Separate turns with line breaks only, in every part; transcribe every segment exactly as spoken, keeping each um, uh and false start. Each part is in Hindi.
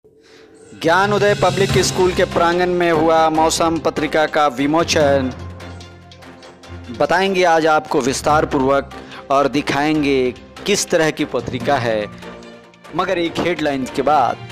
ज्ञान उदय पब्लिक स्कूल के प्रांगण में हुआ मौसम पत्रिका का विमोचन। बताएंगे आज आपको विस्तार पूर्वक और दिखाएंगे किस तरह की पत्रिका है, मगर एक हेडलाइंस के बाद।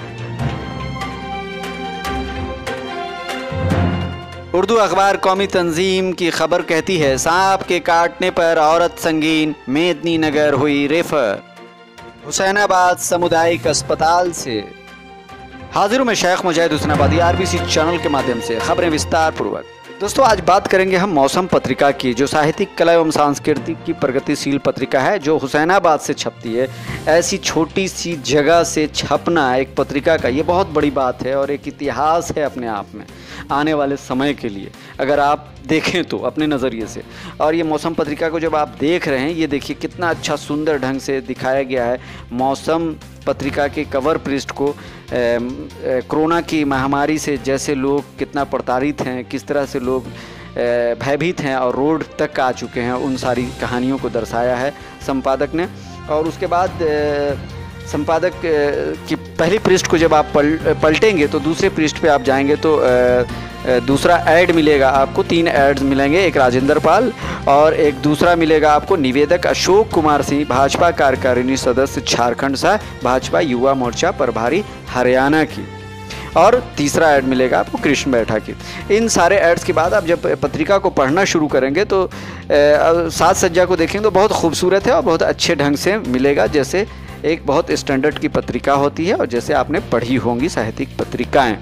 उर्दू अखबार कौमी तंजीम की खबर कहती है, सांप के काटने पर औरत संगीन, मेदिनीनगर हुई रेफर। हुसैनाबाद सामुदायिक अस्पताल से हाजिर में शेख मुजाहिद हुसैनाबादी आरबीसी चैनल के माध्यम से खबरें विस्तार पूर्वक। दोस्तों, आज बात करेंगे हम मौसम पत्रिका की, जो साहित्यिक, कला एवं सांस्कृतिक की प्रगतिशील पत्रिका है, जो हुसैनाबाद से छपती है। ऐसी छोटी सी जगह से छपना एक पत्रिका का, ये बहुत बड़ी बात है और एक इतिहास है अपने आप में आने वाले समय के लिए, अगर आप देखें तो अपने नज़रिए से। और ये मौसम पत्रिका को जब आप देख रहे हैं, ये देखिए कितना अच्छा सुंदर ढंग से दिखाया गया है। मौसम पत्रिका के कवर पृष्ठ को कोरोना की महामारी से जैसे लोग कितना प्रताड़ित हैं, किस तरह से लोग भयभीत हैं और रोड तक आ चुके हैं, उन सारी कहानियों को दर्शाया है संपादक ने। और उसके बाद संपादक की पहली पृष्ठ को जब आप पल, पलटेंगे तो दूसरे पृष्ठ पे आप जाएंगे तो दूसरा ऐड मिलेगा आपको। तीन ऐड्स मिलेंगे, एक राजेंद्र पाल और एक दूसरा मिलेगा आपको निवेदक अशोक कुमार सिंह, भाजपा कार्यकारिणी सदस्य झारखंड से, भाजपा युवा मोर्चा प्रभारी हरियाणा की, और तीसरा ऐड मिलेगा आपको कृष्ण बैठा की। इन सारे ऐड्स के बाद आप जब पत्रिका को पढ़ना शुरू करेंगे तो साज सज्जा को देखेंगे तो बहुत खूबसूरत है और बहुत अच्छे ढंग से मिलेगा, जैसे एक बहुत स्टैंडर्ड की पत्रिका होती है और जैसे आपने पढ़ी होंगी साहित्यिक पत्रिकाएं।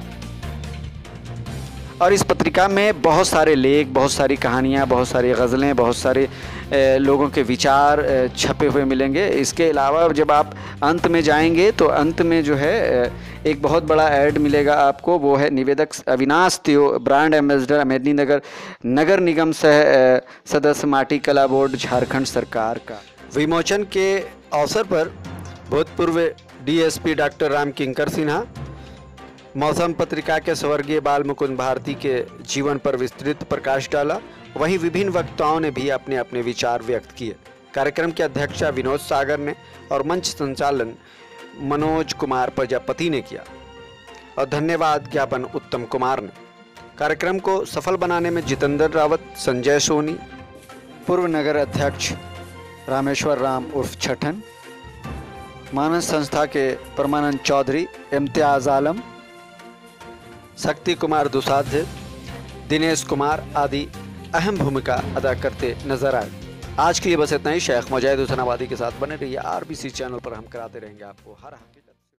और इस पत्रिका में बहुत सारे लेख, बहुत सारी कहानियाँ, बहुत सारी गज़लें, बहुत सारे लोगों के विचार छपे हुए मिलेंगे। इसके अलावा जब आप अंत में जाएंगे तो अंत में जो है एक बहुत बड़ा ऐड मिलेगा आपको, वो है निवेदक अविनाश त्यो, ब्रांड एम्बेसडर मेदिनीनगर नगर निगम सह सदस्य माटी कला बोर्ड झारखंड सरकार का। विमोचन के अवसर पर भूतपूर्व डीएसपी डॉक्टर राम किंकर सिन्हा, मौसम पत्रिका के स्वर्गीय बाल मुकुंद भारती के जीवन पर विस्तृत प्रकाश डाला। वहीं विभिन्न वक्ताओं ने भी अपने अपने विचार व्यक्त किए। कार्यक्रम की अध्यक्षता विनोद सागर ने और मंच संचालन मनोज कुमार प्रजापति ने किया और धन्यवाद ज्ञापन उत्तम कुमार ने। कार्यक्रम को सफल बनाने में जितेंद्र रावत, संजय सोनी, पूर्व नगर अध्यक्ष रामेश्वर राम उर्फ छठन, मानस संस्था के परमानंद चौधरी, इम्तियाज आलम, शक्ति कुमार दुसाध्य, दिनेश कुमार आदि अहम भूमिका अदा करते नजर आए। आज के लिए बस इतना ही। शेख मुजाहिद हुसैनाबादी के साथ बने रहिए। आरबीसी चैनल पर हम कराते रहेंगे आपको हर हक